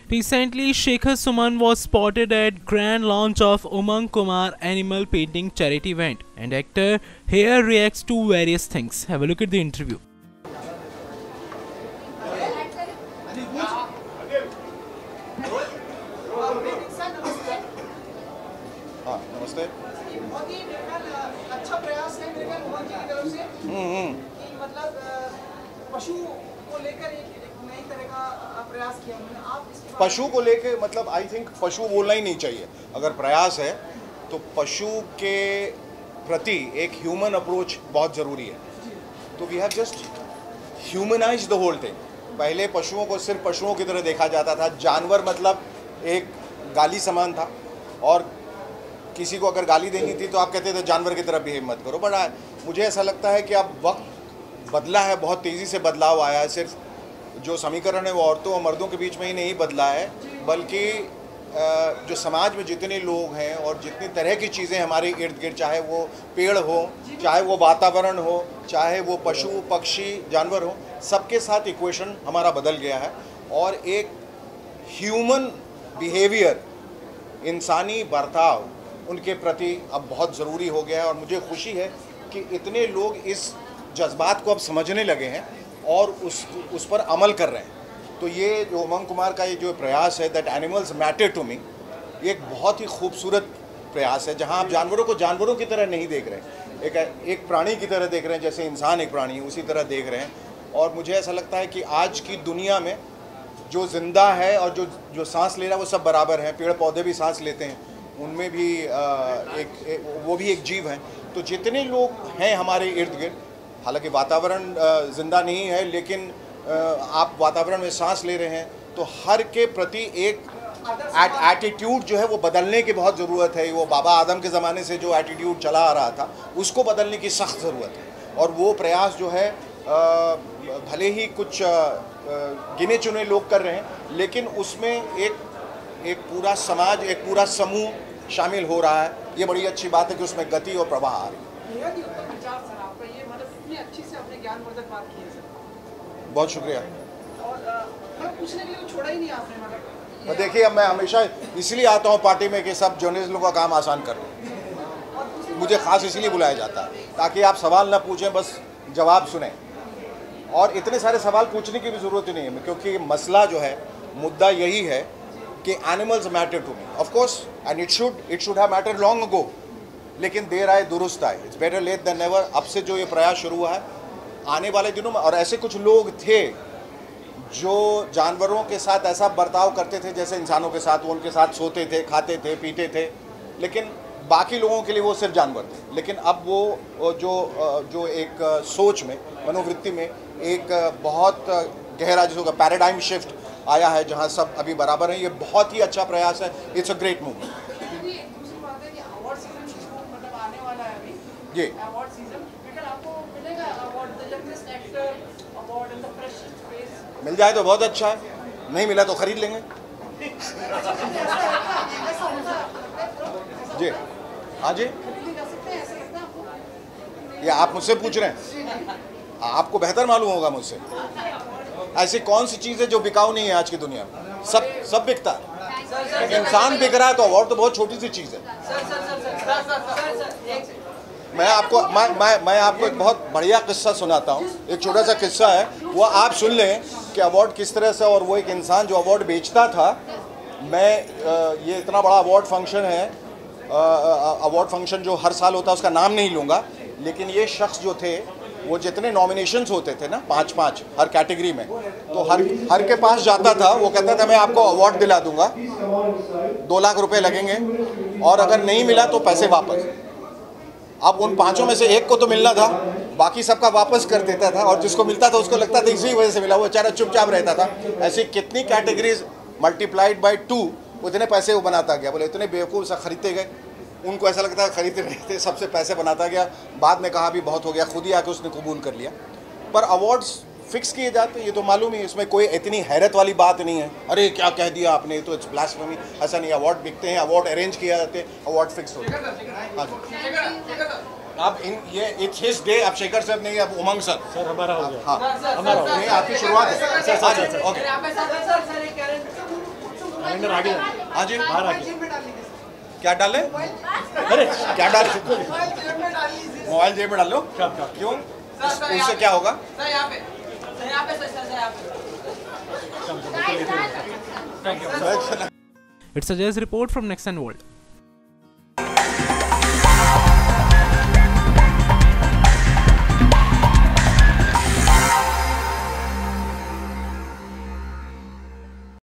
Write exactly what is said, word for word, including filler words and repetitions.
Recently, Shekhar Suman was spotted at grand launch of Umang Kumar Animal Painting charity event, and actor here reacts to various things. Have a look at the interview. हाँ नमस्ते। बहुत ही अच्छा प्रयास है मेरे ख्याल उमंग जी की तरफ से कि मतलब पशु को लेकर एक नई तरह का प्रयास किया उन्होंने। आप इसके पशु को लेके मतलब आई थिंक पशु बोलना ही नहीं चाहिए। अगर प्रयास है तो पशु के प्रति एक ह्यूमन अप्रोच बहुत ज़रूरी है। तो we have just humanize the whole thing. पहले पशुओं को सिर्फ पशुओं की तरह देखा जाता था। जानवर मतलब एक गाली समान था, और किसी को अगर गाली देनी थी तो आप कहते थे जानवर की तरह बिहेव मत करो। बट मुझे ऐसा लगता है कि अब वक्त बदला है, बहुत तेज़ी से बदलाव आया है। सिर्फ जो समीकरण है वो औरतों और मर्दों के बीच में ही नहीं बदला है, बल्कि जो समाज में जितने लोग हैं और जितनी तरह की चीज़ें हमारे इर्द गिर्द, चाहे वो पेड़ हो, चाहे वो वातावरण हो, चाहे वो पशु पक्षी जानवर हो, सबके साथ इक्वेशन हमारा बदल गया है। और एक ह्यूमन बिहेवियर, इंसानी बर्ताव उनके प्रति अब बहुत ज़रूरी हो गया है। और मुझे खुशी है कि इतने लोग इस जज्बात को अब समझने लगे हैं और उस उस पर अमल कर रहे हैं। तो ये जो उमंग कुमार का ये जो प्रयास है, that animals matter to me, ये एक बहुत ही खूबसूरत प्रयास है, जहां आप जानवरों को जानवरों की तरह नहीं देख रहे हैं, एक एक प्राणी की तरह देख रहे हैं। जैसे इंसान एक प्राणी उसी तरह देख रहे हैं। और मुझे ऐसा लगता है कि आज की दुनिया में जो ज़िंदा है और जो जो सांस ले रहा है वो सब बराबर हैं। पेड़ पौधे भी सांस लेते हैं, उनमें भी एक, एक वो भी एक जीव हैं। तो जितने लोग हैं हमारे इर्द गिर्द, हालांकि वातावरण ज़िंदा नहीं है, लेकिन आप वातावरण में सांस ले रहे हैं, तो हर के प्रति एक एटीट्यूड जो है वो बदलने की बहुत ज़रूरत है। वो बाबा आदम के ज़माने से जो एटीट्यूड चला आ रहा था उसको बदलने की सख्त ज़रूरत है। और वो प्रयास जो है भले ही कुछ गिने चुने लोग कर रहे हैं, लेकिन उसमें एक एक पूरा समाज, एक पूरा समूह शामिल हो रहा है। ये बड़ी अच्छी बात है कि उसमें गति और प्रवाह आ रही है। बहुत शुक्रिया। पूछने के लिए छोड़ा ही नहीं आपने मतलब। देखिए, अब मैं हमेशा इसलिए आता हूँ पार्टी में कि सब जर्नलिस्टों का काम आसान कर दूँ। मुझे खास इसलिए बुलाया जाता है ताकि आप सवाल ना पूछें, बस जवाब सुने। और इतने सारे सवाल पूछने की भी ज़रूरत नहीं है, क्योंकि मसला जो है, मुद्दा यही है कि animals matter to me, of course, and it should it should have matter long ago, लेकिन देर आए दुरुस्त आए। It's better late than never. अब से जो ये प्रयास शुरू हुआ है, आने वाले दिनों में, और ऐसे कुछ लोग थे जो जानवरों के साथ ऐसा बर्ताव करते थे जैसे इंसानों के साथ, वो उनके साथ सोते थे, खाते थे, पीते थे, लेकिन बाकी लोगों के लिए वो सिर्फ जानवर थे। लेकिन अब वो जो जो एक सोच में, मनोवृत्ति में एक बहुत गहरा जिसको का पैराडाइम शिफ्ट आया है, जहां सब अभी बराबर हैं। ये बहुत ही अच्छा प्रयास है। It's a great move. जी, मिल जाए तो बहुत अच्छा है, नहीं मिला तो खरीद लेंगे। जी हाँ जी, ये आप मुझसे पूछ रहे हैं, आपको बेहतर मालूम होगा मुझसे। ऐसी कौन सी चीज़ है जो बिकाऊ नहीं है आज की दुनिया में? सब सब बिकता है। इंसान बिक रहा है तो अवार्ड तो बहुत छोटी सी चीज़ है। मैं आपको मैं मैं मैं आपको एक बहुत बढ़िया किस्सा सुनाता हूँ। एक छोटा सा किस्सा है, वो आप सुन लें कि अवार्ड किस तरह से। और वो एक इंसान जो अवार्ड बेचता था, मैं ये इतना बड़ा अवार्ड फंक्शन है, अवार्ड फंक्शन जो हर साल होता है, उसका नाम नहीं लूँगा, लेकिन ये शख्स जो थे, वो जितने नॉमिनेशंस होते थे ना, पाँच पाँच हर कैटेगरी में, तो हर हर के पास जाता था। वो कहता था मैं आपको अवार्ड दिला दूंगा, दो लाख रुपए लगेंगे, और अगर नहीं मिला तो पैसे वापस। अब उन पांचों में से एक को तो मिलना था, बाकी सबका वापस कर देता था, और जिसको मिलता था उसको लगता था इसी वजह से मिला, वो बेचारा चुपचाप रहता था। ऐसी कितनी कैटेगरीज मल्टीप्लाइड बाई टू, उतने पैसे वो बनाता गया। बोले इतने बेवकूफ़ सा खरीदते गए, उनको ऐसा लगता है खरीदते नहीं थे, सबसे पैसे बनाता गया। बाद में कहा भी बहुत हो गया, खुद ही आके उसने कबूल कर लिया। पर अवार्ड्स फिक्स किए जाते हैं, ये तो मालूम ही, इसमें कोई इतनी हैरत वाली बात नहीं है। अरे क्या कह दिया आपने, तो इट्स ब्लास्फेमी। ऐसा नहीं, अवार्ड बिकते हैं, अवार्ड अरेंज किया जाते हैं, अवार्ड फिक्स होते हैं। हाँ जी, अब इन ये इट्स हिज डे। अब शेखर साहब नहीं, अब उमंग सर सर हमारा हो गया। हाँ, हमारा नहीं, आपकी शुरुआत है। ओके। कैलेंडर आगे हाँ जी बाहर आगे जेब में डाल लीजिए क्या डाले अरे क्या डाले मोबाइल जेब में डाल लीजिए मोबाइल जेब में डाल लो क्या क्या क्यों सर, सर, उससे यहाँ क्या होगा सर यहाँ पे सर यहाँ पे सर सर यहाँ पे thank you It's a Jazz report from Nexan World.